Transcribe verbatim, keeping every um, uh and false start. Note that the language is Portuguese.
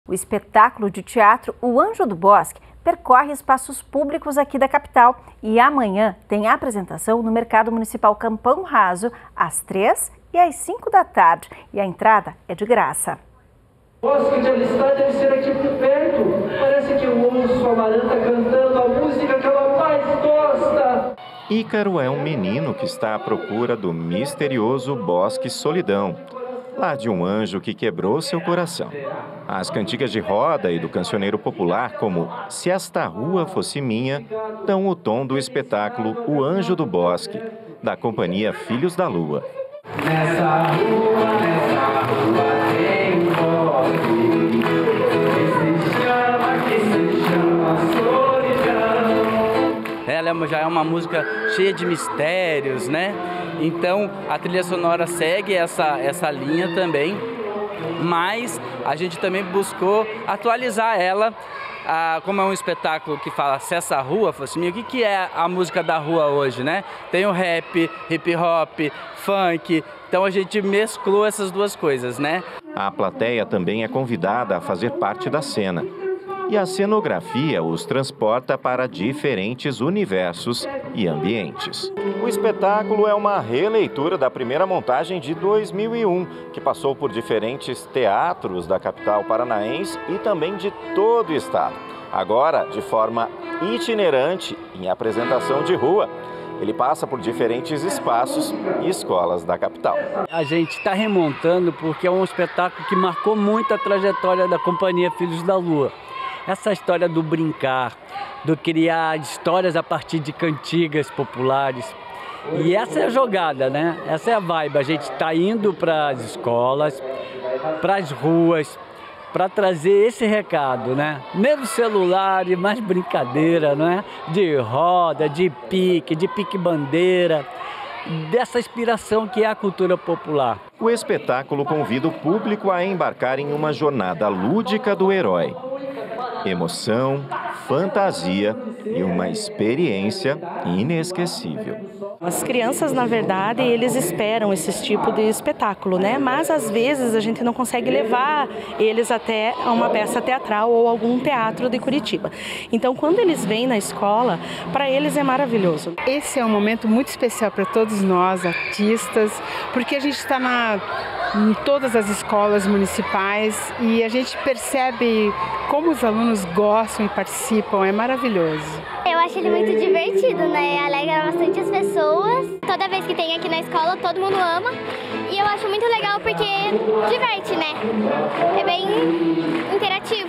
O espetáculo de teatro O Anjo do Bosque percorre espaços públicos aqui da capital e amanhã tem a apresentação no Mercado Municipal Capão Raso às três e às cinco da tarde e a entrada é de graça. O bosque de Alistar deve ser aqui por perto. Parece que eu ouço a Maranta cantando a música que ela mais gosta. Ícaro é um menino que está à procura do misterioso Bosque Solidão, lá de um anjo que quebrou seu coração. As cantigas de roda e do cancioneiro popular, como Se Esta Rua Fosse Minha, dão o tom do espetáculo O Anjo do Bosque, da companhia Filhos da Lua. Nessa rua, nessa rua tem um bosque, que se chama, que se chama solidão. Ela já é uma música cheia de mistérios, né? Então a trilha sonora segue essa, essa linha também, mas a gente também buscou atualizar ela. Ah, como é um espetáculo que fala Se Essa Rua Fosse Minha, o que, que é a música da rua hoje, né? Tem o rap, hip hop, funk, então a gente mesclou essas duas coisas, né? A plateia também é convidada a fazer parte da cena. E a cenografia os transporta para diferentes universos e ambientes. O espetáculo é uma releitura da primeira montagem de dois mil e um, que passou por diferentes teatros da capital paranaense e também de todo o estado. Agora, de forma itinerante, em apresentação de rua, ele passa por diferentes espaços e escolas da capital. A gente está remontando porque é um espetáculo que marcou muito a trajetória da companhia Filhos da Lua. Essa história do brincar, do criar histórias a partir de cantigas populares. E essa é a jogada, né? Essa é a vibe. A gente está indo para as escolas, para as ruas, para trazer esse recado, né? Menos celular e mais brincadeira, né? De roda, de pique, de pique-bandeira, dessa inspiração que é a cultura popular. O espetáculo convida o público a embarcar em uma jornada lúdica do herói. Emoção, fantasia e uma experiência inesquecível. As crianças, na verdade, eles esperam esse tipo de espetáculo, né? Mas às vezes a gente não consegue levar eles até a uma peça teatral ou algum teatro de Curitiba. Então, quando eles vêm na escola, para eles é maravilhoso. Esse é um momento muito especial para todos nós, artistas, porque a gente está na em todas as escolas municipais e a gente percebe como os alunos gostam e participam, é maravilhoso. Eu acho ele muito divertido, né? Alegra bastante as pessoas. Toda vez que tem aqui na escola, todo mundo ama. E eu acho muito legal porque diverte, né? É bem interativo.